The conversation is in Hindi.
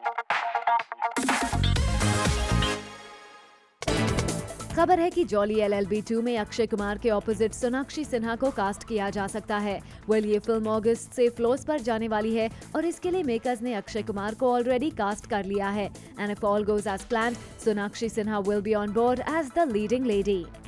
खबर है कि जॉली LLB 2 में अक्षय कुमार के ऑपोजिट सोनाक्षी सिन्हा को कास्ट किया जा सकता है। ये फिल्म अगस्त से फ्लोर्स पर जाने वाली है और इसके लिए मेकर्स ने अक्षय कुमार को ऑलरेडी कास्ट कर लिया है। And if all goes as planned, Sonakshi Sinha will be on board as the leading lady.